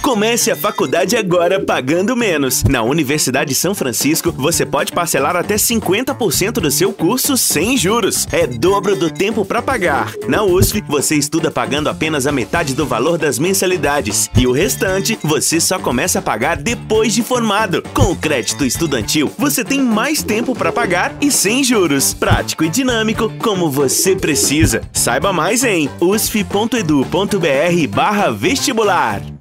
Comece a faculdade agora pagando menos. Na Universidade São Francisco, você pode parcelar até 50% do seu curso sem juros. É dobro do tempo para pagar. Na USF, você estuda pagando apenas a metade do valor das mensalidades. E o restante, você só começa a pagar depois de formado. Com o crédito estudantil, você tem mais tempo para pagar e sem juros. Prático e dinâmico, como você precisa. Saiba mais em usf.edu.br/vestibular.